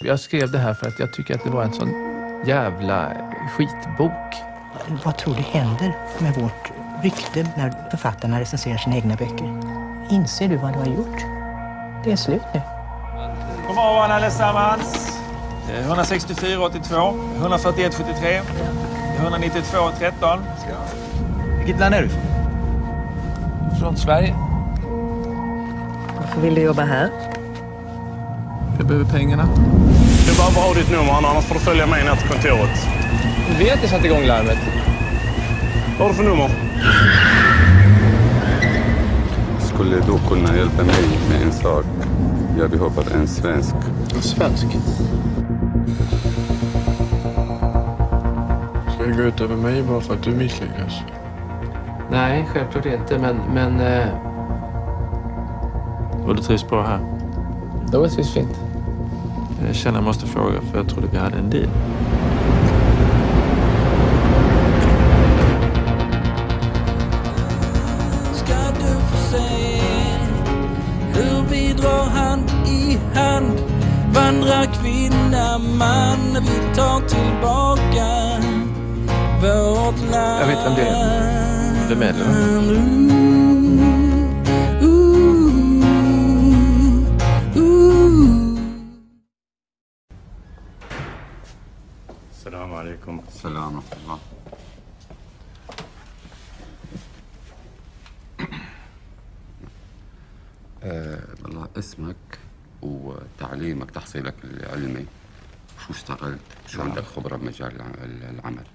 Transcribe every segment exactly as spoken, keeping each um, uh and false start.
Jag skrev det här för att jag tycker att det var en sån jävla skitbok. Vad tror du händer med vårt rykte när författarna recenserar sina egna böcker? Inser du vad du har gjort? Det är slut nu. God morgon allesammans. etthundrasextiofyra åttiotvå, etthundrafyrtioett sjuttiotre, etthundranittiotvå tretton. Vilket land är du från? Från Sverige. Varför vill du jobba här? Jag behöver pengarna. Du bara har ditt nummer, annars får du följa med ner till kontoret. Du vet att jag satte igång larmet. Vad har du för nummer? Skulle du kunna hjälpa mig med en sak? Jag behöver en svensk. En svensk? Ska det gå ut över mig bara för att du misslyckas? Nej, självklart inte, men... men eh... Och du trivs bra här? Det var så fint. Jag känner jag måste fråga, för jag trodde vi hade en deal. Ska du få se hur vi drar hand i hand, vandrar kvinna, man, vi tar tillbaka vårt land. Jag vet vem det är. Vem är det? Assalamu alaikum. Salam. والله اسمك وتعليمك تحصيلك العلمي شو اشتغلت شو عندك خبرة بمجال العمل.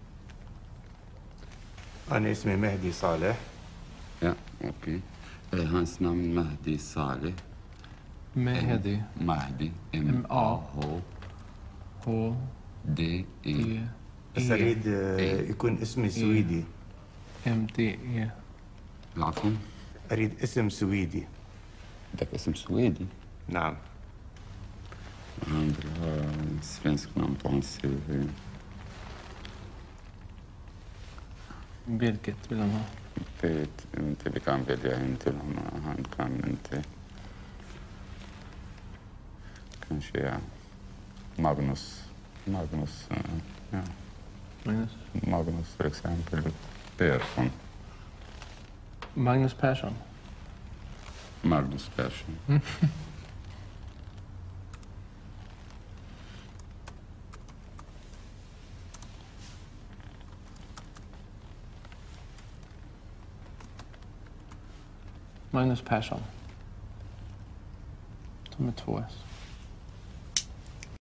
أنا اسمي مهدي صالح. يا اوكي هانس نام مهدي صالح. Mehdi. مهدي ام ا هو H دي اي بس أريد يكون اسمي سويدي. M D E. العفو. أريد اسم سويدي. بدك اسم سويدي؟ نعم. الحمد لله svensk namn på hans C V. Vilket vill han ha? vet inte, vi kan välja in till honom. Han kan inte. Kanske ja. Magnus. Magnus, ja. Magnus? Magnus för exempel. Persson. Magnus Persson? Magnus Persson. Mm. Magnus Persson. De är två S.